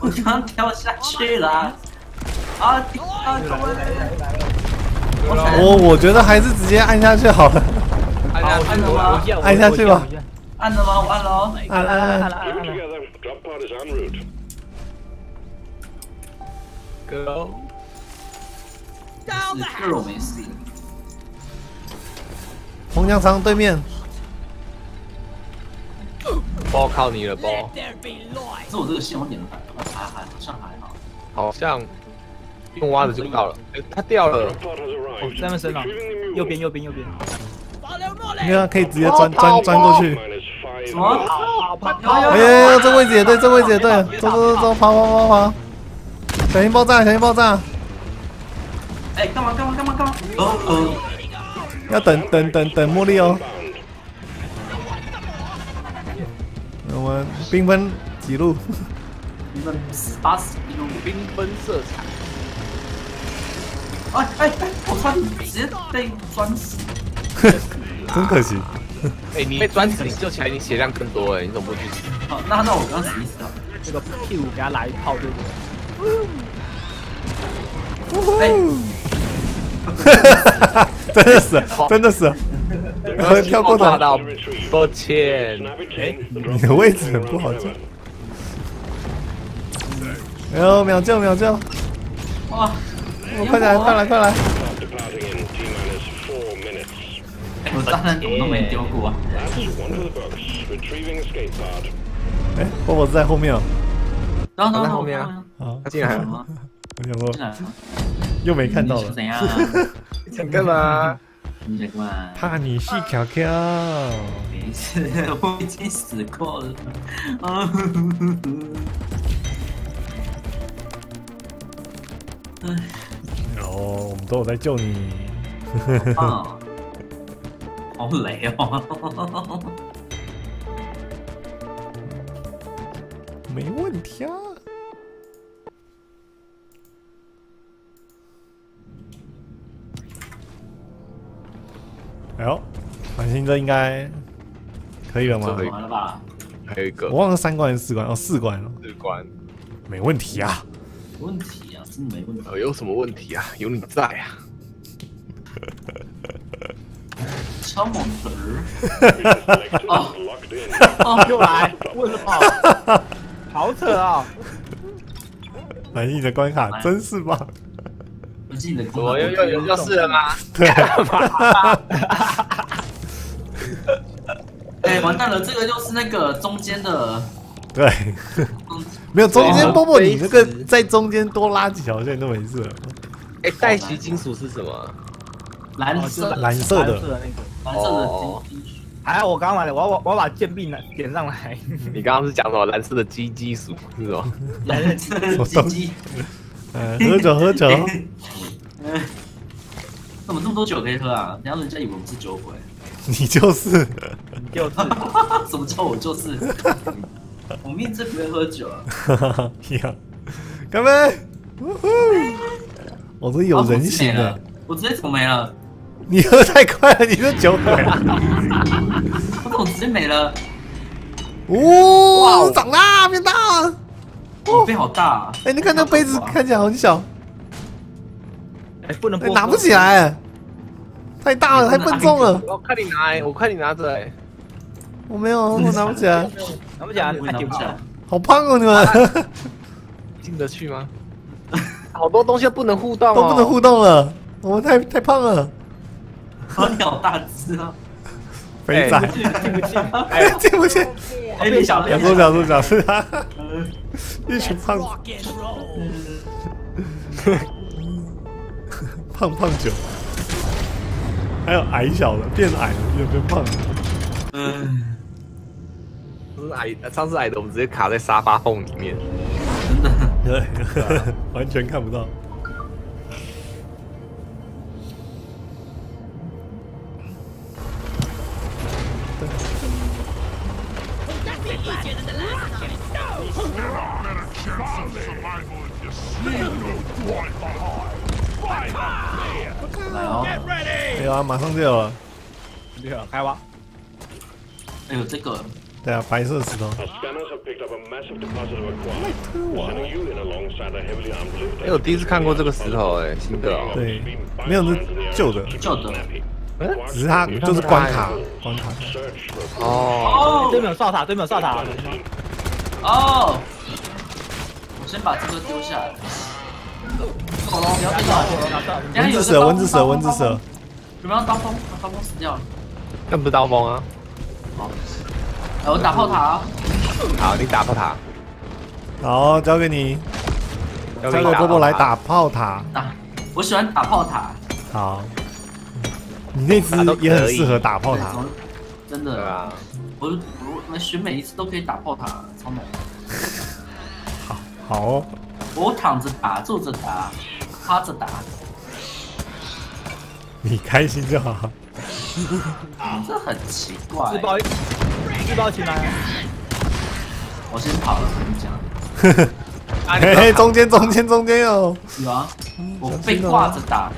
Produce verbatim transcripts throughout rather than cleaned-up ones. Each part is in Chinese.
我刚跳下去了。啊啊！ 我我觉得还是直接按下去好了。 按下去吗？ 按下去吧。 按了吗？我按了哦。 按按按按了按了。 Go。 是 girl 没事。 红墙肠对面。 包靠你了，包。 是我这个系统点的还还好像还好。 好像用挖的就到了，哎，它掉了。 哦，在那身了，右边右边右边。 你看可以直接钻钻钻过去。 什么？ 哎，这位置也对，这位置也对，走走走走，跑跑跑跑。小心爆炸，小心爆炸！ 哎，干嘛干嘛干嘛干嘛？哦哦， 要等等等等茉莉哦。我们兵分几路？ 你们八十一路缤纷色彩。 哎哎哎！我差点直接被钻死。 真可惜。 哎，你被钻死，你救起来你血量更多哎，你怎么不去死？ 好，那那我刚死一死了。 这个屁股给他来一炮，对不对？ 哎， 真的死，真的死，我跳过头。 抱歉， 哎， 你的位置很不好救。哎呦，秒救秒救！ 哇， 快来快来快来！ 我炸弹怎么都没丢过啊！ 哎，波波在后面哦。 然后在后面啊， 好， 他进来了。 我想说，又没看到了。 怎样？ 想干嘛？ 你想干嘛？ 怕你细条条。 没事，我已经死过了。啊！ 哦，我们都有在救你。 啊！好累哦。 没问题啊。哎呦，繁星这应该可以了吗？ 完了吧？ 还有一个， 我忘了三关还是四关哦，四关了。 四关， 没问题啊。 没问题啊，真的没问题。 呃，有什么问题啊？有你在啊。 超猛词儿！哦哦，又来，为什么？好扯啊！ 满意的关卡真是棒。 不是你的功我又又又又是了吗？ 对。 哎，完蛋了，这个就是那个中间的。 对。没有中间波波，你那个在中间多拉几条线都没事了。 哎，带旗金属是什么？ 蓝色蓝色的蓝色的那个。 蓝色的金属。 还好我刚刚来的，我要我要把剑臂点上来。 你刚刚是讲什么？蓝色的鸡鸡属是吗？ 蓝色的鸡鸡。 呃，喝酒喝酒。 嗯，怎么这么多酒可以喝啊？然后人家以为我们是酒鬼。 你就是， 你就是。 什么叫我就是？我明明不会喝酒啊。 呀，干杯！我这有人性的。 我直接怎么没了？ 你喝太快了，你是酒鬼。 我怎么直接没了？ 哇，长大变大了。 哦，变好大！ 哎，你看那杯子看起来很小。 哎，不能拿不起来，太大了，太笨重了。 我看你拿，我看你拿着哎。 我没有，我拿不起来。 拿不起来，太顶不起来。 好胖哦，你们。 进得去吗？好多东西都不能互动， 都不能互动了。我们太太胖了。 好，你好大只啊！ 肥仔， 进不去， 哎，进不去。 哎，变小， 小猪，小猪，小猪，哈哈，一群胖子。胖胖九，还有矮小的，变矮了，变变胖了。 嗯， 是矮，上次矮的我们直接卡在沙发缝里面， 真的， 对，完全看不到。 来哦！ 没有啊，马上就有了。 对啊，开挖。 哎呦，这个对啊，白色石头。 哎，我第一次看过这个石头，哎，新的哦。 对，没有是旧的， 旧的。 只是它就是关卡，关卡。 哦。 对面有哨塔，对面有哨塔。 哦。我先把这个丢下来。恐龙不要被咬。 蚊子蛇，蚊子蛇，蚊子蛇。 有没有刀锋？刀锋死掉了。 那不是刀锋啊。 好。哎，我打炮塔。 好，你打炮塔。 好，交给你。交给波波来打炮塔。 打，我喜欢打炮塔。 好。你那只也很适合打炮塔。 真的。对啊。我我我选每一次都可以打炮塔，超猛。 好。好哦。 我躺着打，坐着打，趴着打。 你开心就好。 这很奇怪。 自爆，自爆起来。 我先跑了，跟你讲。 嘿嘿，中间中间中间哦。 有啊，我被挂着打。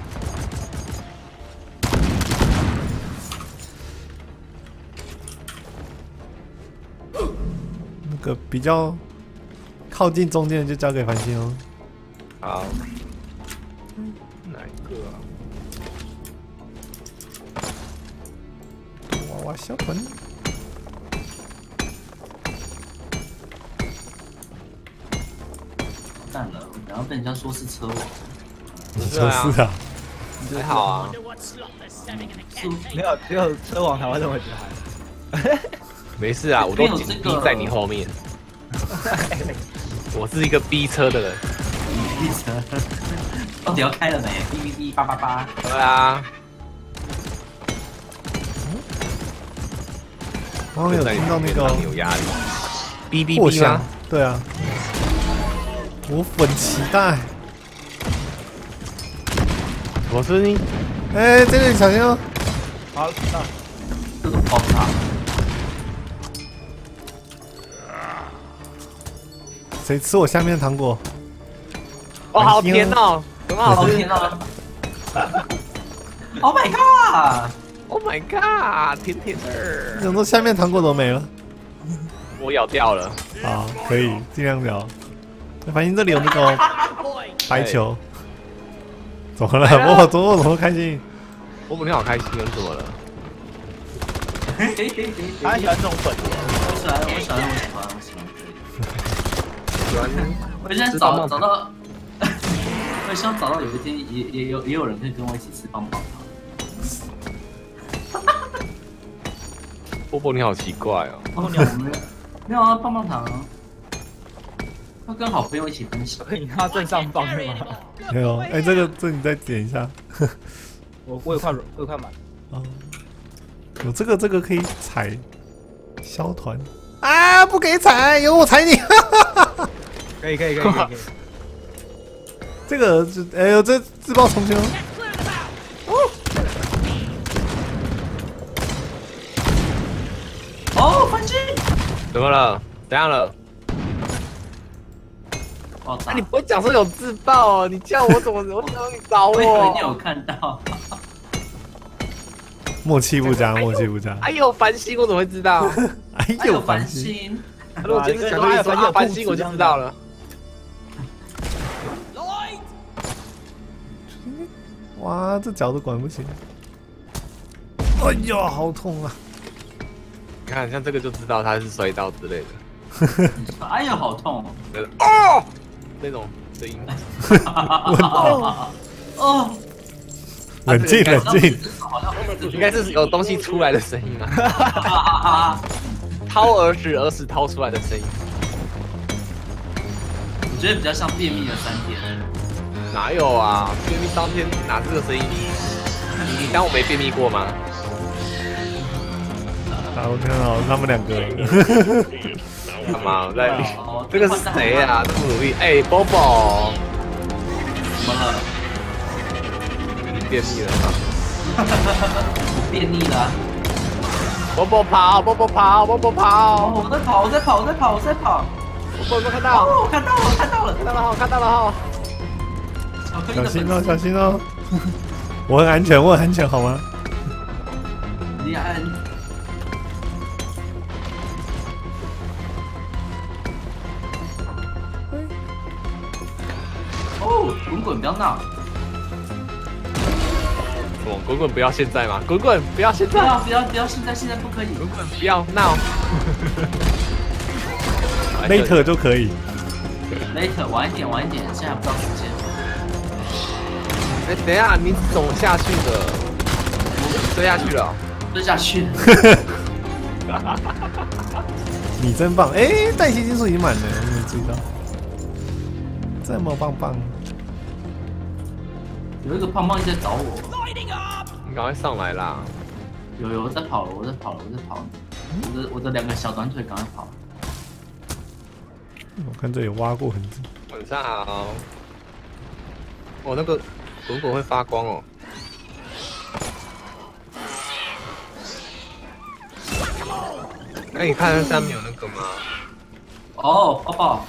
那个比较靠近中间的就交给繁星哦。 好。哪一个啊？ 娃娃小团。 蛋了，然后被人家说是车王。 你说是啊？ 还好啊。 没有，只有车王才会这么觉得。 没事啊，我都紧逼在你后面。我是一个逼车的人。 逼车？到底要开了没？哔哔哔八八八。 对啊。 刚刚有听到那个有压力。哔哔哔吗？ 对啊。我很期待。 什么声音？ 哎，这里小心哦。 好，那这种爆炸。 谁吃我下面的糖果？ 哦，好甜哦，很好吃。 甜哦 ！Oh my god! Oh my god! 甜甜的。 怎么下面糖果都没了？ 我咬掉了。 好，可以尽量咬。反正这里有那个白球。怎么了？波波怎么怎么开心？ 波波你好开心，你怎么了？ 他喜欢这种粉。 我喜欢，我喜欢，我喜欢，我喜欢。 喜欢。 我现在找找到，我希望找到有一天也也有也有人可以跟我一起吃棒棒糖。 波波你好奇怪哦。 哦，没有没有啊，棒棒糖。要跟好朋友一起分享。 可以拿正上方的吗？ 没有，哎，这个这你再点一下。 我我有块我有块满。 哦，有这个这个可以踩消团啊！不给踩，有我踩你。 可以可以可以可以。 这个就哎呦，这自爆重修。 哦，反击！ 怎么了？怎样了？那、啊、你不会讲说有自爆哦？你叫我怎么我怎么你找我？ 我以为你有看到。 默契不佳，默契不佳。 哎呦，繁星我怎么会知道？ 哎呦，繁星。 如果今天讲到说啊繁星，我就知道了。 哇，这脚都管不行。哎呦，好痛啊！ 你看，像这个就知道他是摔刀之类的。哎呀，好痛！ 哦，那种声音。 哦哦， 冷静冷静。 应该是有东西出来的声音啊。掏耳屎，耳屎掏出来的声音。 我觉得比较像便秘的三天。 哪有啊？便秘当天哪是这个声音？你你当我没便秘过吗？ 啊，我看到他们两个。 干嘛在？这个是谁啊？这么努力？哎，波波， 怎么了？ 你便秘了吗？ 我便秘了。 波波跑，波波跑，波波跑！ 我在跑，我在跑，我在跑，我在跑。 我波波看到， 哦，我看到了，我看到了， 看到了哈，看到了哈。 小心哦，小心哦！我很安全，我很安全，好吗？ 你安。 哦，滚滚不要闹！ 我滚滚不要现在嘛，滚滚不要现不在， 要不要不要！现在现在不可以。 滚滚不要闹。 later 就可以。 later 晚一点晚一点，现在不到时间。 哎，等一下，你走下去的，我追下去了。 追下去。 你真棒！哎，代谢金属已经满了，我没注意到。这么棒棒。 有一个胖胖一直在找我。 你赶快上来啦！ 有有我在跑了，我在跑了，我在跑了。我的我的两个小短腿赶快跑。 我看这有挖过痕迹。 晚上好。我那个滚滚会发光哦。哎，你看上面有那个吗？ 哦，抱抱。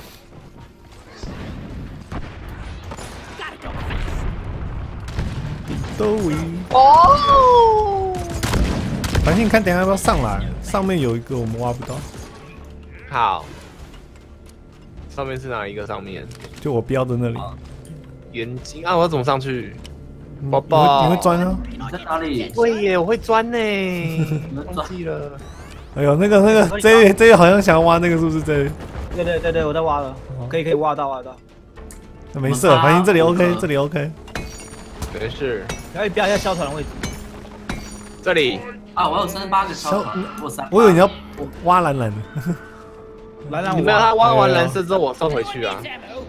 都维。 哦。 反正你看，等一下要不要上来？上面有一个我们挖不到。 好。上面是哪一个？上面就我标的那里。 眼睛啊！我要怎么上去？ 嗯宝宝， 你会钻啊？ 你在哪里？ 会耶，我会钻呢。忘记了。 哎呦，那个那个，这位这位好像想要挖那个，是不是这位？ 对对对对，我在挖了，可以可以挖到挖到。 那没事，反正这里 OK， 这里 OK。 没事。 然后标一下消团的位置。 这里啊，我有三十八个消团，我有三。 我以为你要挖蓝蓝的。 蓝蓝， 你没有他挖完蓝色之后，我送回去啊。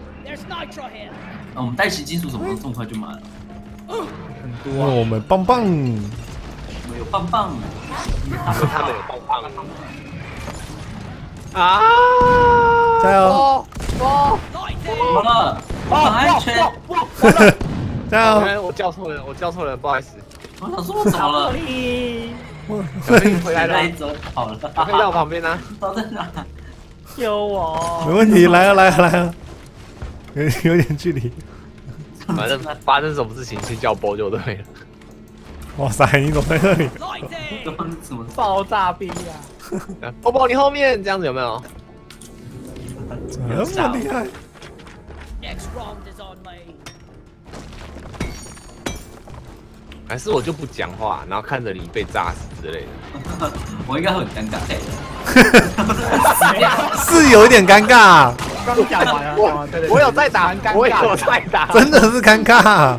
我们带齐金属怎么能这么快就满了？ 很因为我们棒棒。 我们有棒棒。 他们有棒棒。啊！ 加油！ 哦！ 怎么了？我很安全。 加油！ 我叫错人，我叫错人，不好意思。 我想说我怎么了？ 小飞回来了， 走好了。 可以到我旁边啊。 都在哪？ 救我！ 没问题，来啊来啊来啊！有有点距离。 反正发生什么事情，先叫波就对了。 哇塞，你怎么在那里？ 什么爆炸兵呀！ 波波，你后面这样子有没有？ 这么厉害！ 还是我就不讲话，然后看着你被炸死之类的。 我应该会很尴尬。 是有一点尴尬。 刚讲完了，讲完对对。 我有在打，我有在打， 真的是尴尬。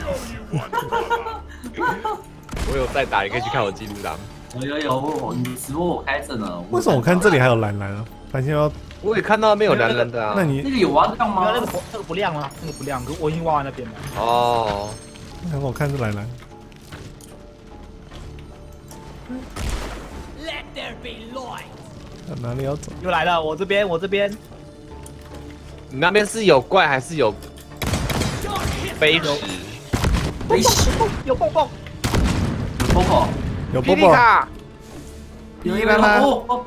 我有在打，你可以去看我记录档。 有有有，你直播我开着呢。 为什么我看这里还有蓝蓝啊？反正要， 我也看到那边有蓝蓝的啊。 那你那个有挖到吗？ 那个那个不亮了，那个不亮，可我已经挖完那边了。 哦。 那我看是蓝蓝。哪里要走？ 又来了，我这边，我这边。 你那边是有怪还是有飞石？ 飞石有蹦蹦， 有波波， 有波波， 有一个波波。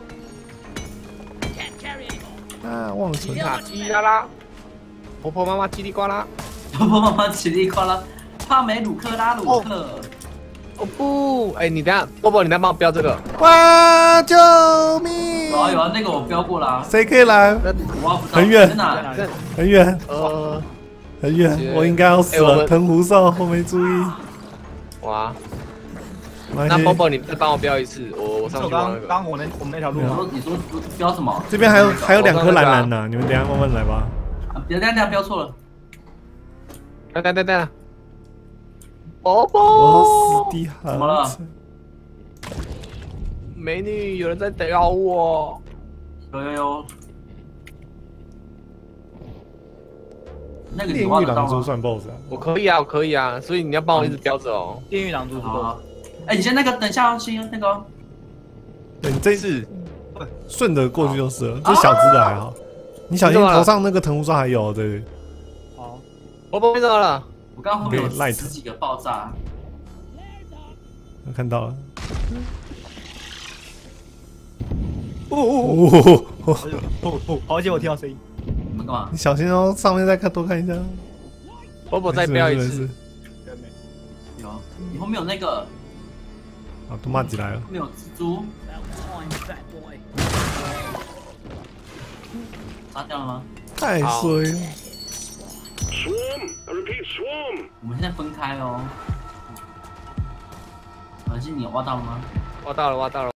啊，忘存卡叽啦啦，婆婆妈妈叽里呱啦， 婆婆妈妈叽里呱啦，帕梅鲁克拉鲁克。 哦不，哎，你等下，波波，你再帮我标这个。 哇！救命！ 有啊有啊，那个我标过啦。 谁可以来？ 我挖不到。 很远在哪？ 很远， 呃， 很远，我应该要死了。藤壶兽，我没注意。 哇！那波波，你再帮我标一次，我我上去刚刚我那我们那条路你说你说标什么？ 这边还有还有两颗蓝蓝呢，你们等下慢慢来吧。 别等下标错了。 等等等等。波波， 我死的很。 怎么了？ 美女，有人在屌我。 有有有。那个炼狱狼蛛算 boss 啊？ 我可以啊，我可以啊，所以你要帮我一直标着哦。 炼狱狼蛛是 boss。 哎，你先那个等一下，先那个。 对，你这次顺着过去就是了，这小只的还好。你小心头上那个藤壶兽还有，对。 好， 波波被怎么了？ 我刚刚后面有十几个爆炸。 我看到了。哦哦哦哦哦！好险，我听到声音。 你们干嘛？ 你小心哦，上面再看多看一下。 波波再标一次。 有，你后面有那个。 啊，多玛吉来了。 后面有蜘蛛。杀掉了吗？ 太衰了。 我们现在分开哦。耳机你挖到了吗？ 挖到了，挖到了。